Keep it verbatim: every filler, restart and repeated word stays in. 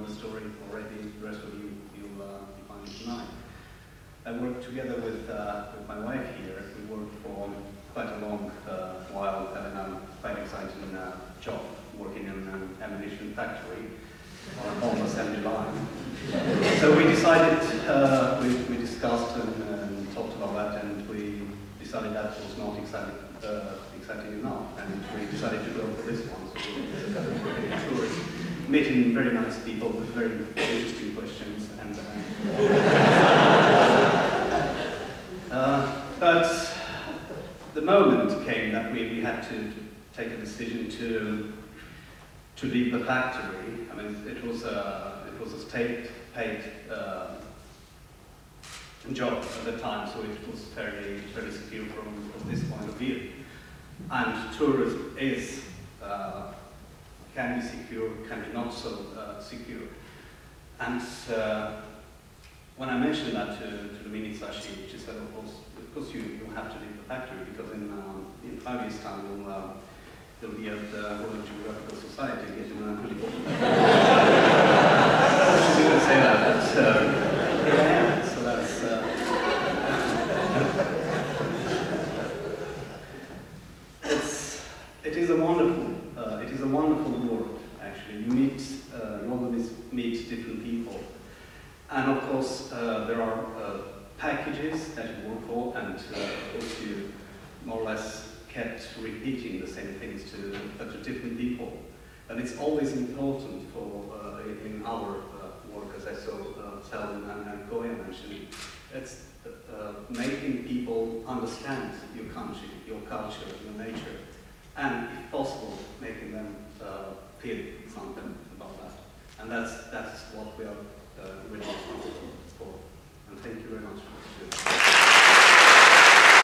know the story already. The rest of you, you'll uh, find it tonight. I worked together with, uh, with my wife here. We worked for quite a long uh, while, having a quite exciting uh, job, working in an ammunition factory on a home assembly line. So we decided, uh, we, we discussed and, and talked about that, and we decided that was not exciting, uh, exciting enough, and we decided to go for this one. So we were meeting very nice people with very interesting questions, and uh, uh, but the moment came that we, we had to, to take a decision to to leave the factory. I mean, it was a it was a state-paid uh, job at the time, so it was fairly fairly secure from, from this point of view. And tourism is uh, can be secure, can be not so uh, secure. And uh, when I mentioned that to, to the Minisashi, she said, of course, of course you, you have to leave the factory, because in, um, in five years' time you'll, uh, you'll be at the Royal Geographical Society getting a helicopter. She didn't say that, but uh, here I am, so that's... Uh, it's, it is a wonderful, uh, it is a wonderful world, actually. You meet, uh, you always meet different people. And of course, uh, there are uh, packages that you work for, and uh, of course you more or less kept repeating the same things to, uh, to different people. And it's always important for, uh, in our uh, work, as I saw uh, Selden and, and Goya mentioned, it's uh, making people understand your country, your culture, your nature, and if possible, making them uh, feel something about that. And that's, that's what we are Uh, really responsible for. And thank you very much for this.